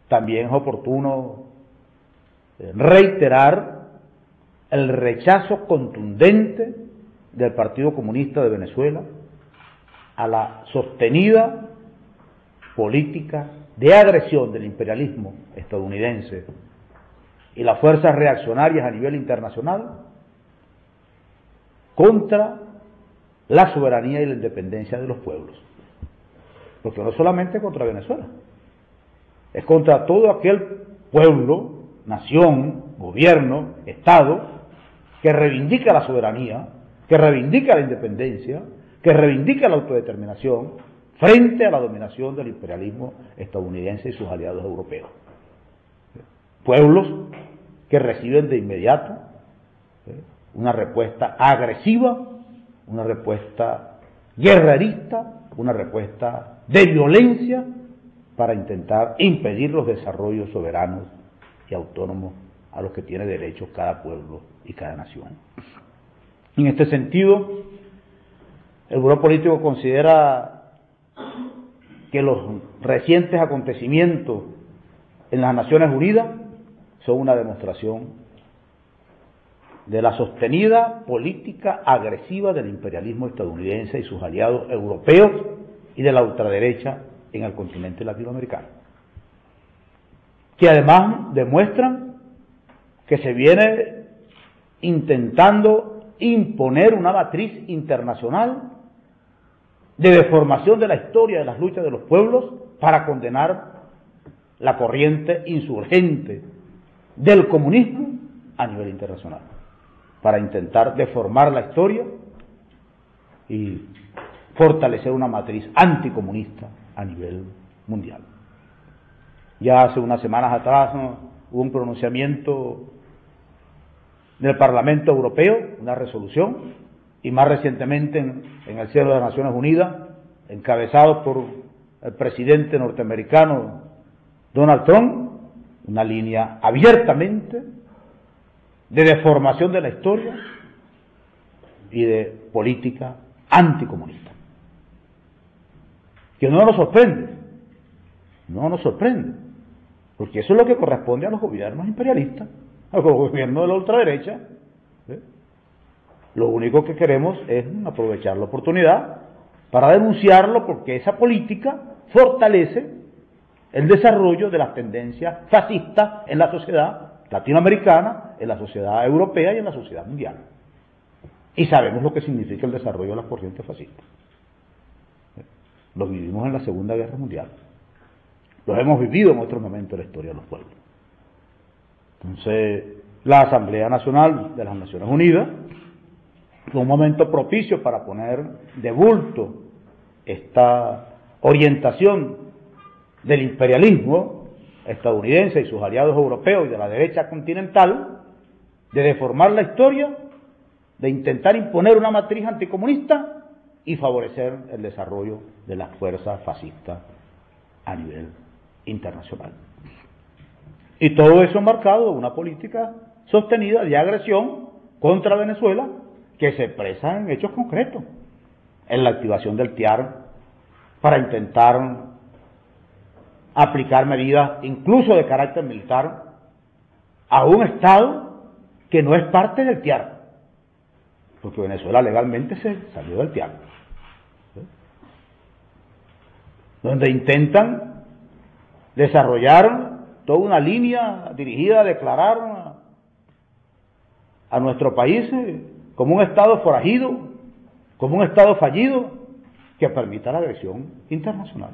también es oportuno reiterar el rechazo contundente del Partido Comunista de Venezuela a la sostenida política de agresión del imperialismo estadounidense y las fuerzas reaccionarias a nivel internacional contra la soberanía y la independencia de los pueblos. Porque no solamente contra Venezuela, es contra todo aquel pueblo, nación, gobierno, Estado, que reivindica la soberanía, que reivindica la independencia, que reivindica la autodeterminación frente a la dominación del imperialismo estadounidense y sus aliados europeos. Pueblos que reciben de inmediato una respuesta agresiva, una respuesta guerrerista, una respuesta de violencia para intentar impedir los desarrollos soberanos y autónomos a los que tiene derecho cada pueblo y cada nación. En este sentido, el Buró Político considera que los recientes acontecimientos en las Naciones Unidas son una demostración de la sostenida política agresiva del imperialismo estadounidense y sus aliados europeos y de la ultraderecha en el continente latinoamericano, que además demuestran que se viene intentando imponer una matriz internacional de deformación de la historia de las luchas de los pueblos para condenar la corriente insurgente del comunismo a nivel internacional, para intentar deformar la historia y fortalecer una matriz anticomunista a nivel mundial. Ya hace unas semanas atrás hubo un pronunciamiento del Parlamento Europeo, una resolución, y más recientemente en el seno de las Naciones Unidas, encabezado por el presidente norteamericano Donald Trump, una línea abiertamente de deformación de la historia y de política anticomunista. Que no nos sorprende, porque eso es lo que corresponde a los gobiernos imperialistas, a los gobiernos de la ultraderecha. Lo único que queremos es aprovechar la oportunidad para denunciarlo, porque esa política fortalece el desarrollo de las tendencias fascistas en la sociedad latinoamericana, en la sociedad europea y en la sociedad mundial. Y sabemos lo que significa el desarrollo de las corrientes fascistas. Lo vivimos en la Segunda Guerra Mundial. Los hemos vivido en otros momentos de la historia de los pueblos. Entonces, la Asamblea Nacional de las Naciones Unidas fue un momento propicio para poner de bulto esta orientación del imperialismo estadounidense y sus aliados europeos y de la derecha continental, de deformar la historia, de intentar imponer una matriz anticomunista y favorecer el desarrollo de las fuerzas fascistas a nivel internacional. Y todo eso marcado de una política sostenida de agresión contra Venezuela, que se expresa en hechos concretos, en la activación del TIAR para intentar aplicar medidas incluso de carácter militar a un Estado que no es parte del TIAR, porque Venezuela legalmente se salió del TIAR, donde intentan desarrollar toda una línea dirigida a declarar a nuestro país como un Estado forajido, como un Estado fallido, que permita la agresión internacional.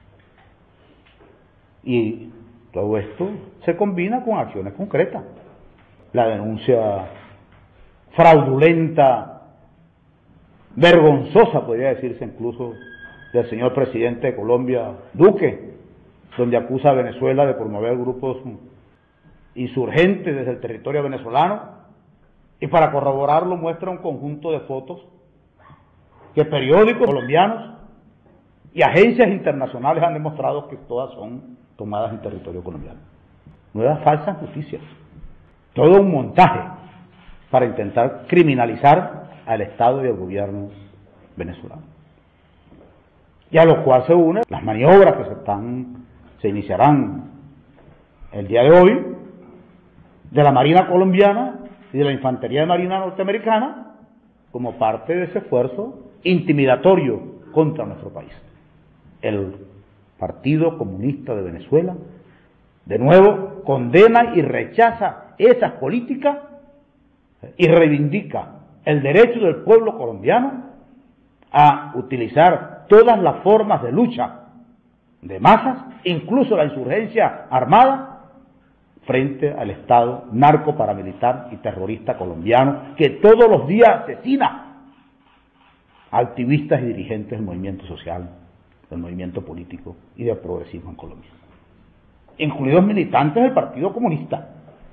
Y todo esto se combina con acciones concretas. La denuncia fraudulenta, vergonzosa, podría decirse incluso, del señor presidente de Colombia, Duque, donde acusa a Venezuela de promover grupos insurgentes desde el territorio venezolano, y para corroborarlo muestra un conjunto de fotos que periódicos colombianos y agencias internacionales han demostrado que todas son tomadas en territorio colombiano. Nuevas falsas noticias, todo un montaje para intentar criminalizar al Estado y al gobierno venezolano. Y a lo cual se unen las maniobras que se iniciarán el día de hoy, de la Marina colombiana y de la Infantería de Marina norteamericana como parte de ese esfuerzo intimidatorio contra nuestro país. El Partido Comunista de Venezuela, de nuevo, condena y rechaza esas políticas y reivindica el derecho del pueblo colombiano a utilizar todas las formas de lucha de masas, incluso la insurgencia armada, frente al Estado narco-paramilitar y terrorista colombiano que todos los días asesina a activistas y dirigentes del movimiento social, del movimiento político y del progresismo en Colombia, incluidos militantes del Partido Comunista,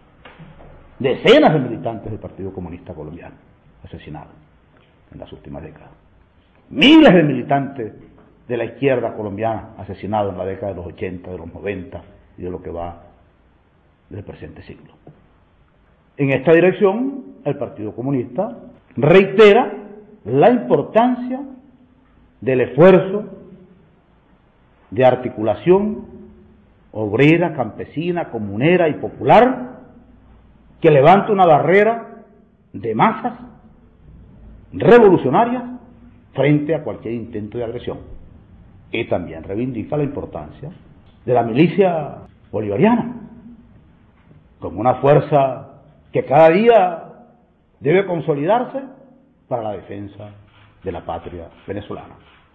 decenas de militantes del Partido Comunista colombiano asesinados en las últimas décadas, miles de militantes de la izquierda colombiana asesinados en la década de los 80, de los 90 y de lo que va del presente siglo. En esta dirección, el Partido Comunista reitera la importancia del esfuerzo de articulación obrera, campesina, comunera y popular que levanta una barrera de masas revolucionarias frente a cualquier intento de agresión. Y también reivindica la importancia de la milicia bolivariana como una fuerza que cada día debe consolidarse para la defensa de la patria venezolana,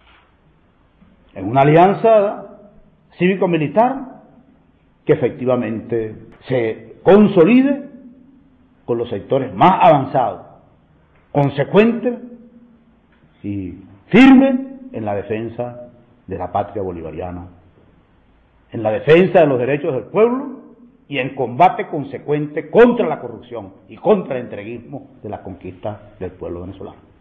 en una alianza cívico-militar que efectivamente se consolide con los sectores más avanzados, consecuentes y firmes en la defensa de la patria bolivariana, en la defensa de los derechos del pueblo y en combate consecuente contra la corrupción y contra el entreguismo de la conquista del pueblo venezolano.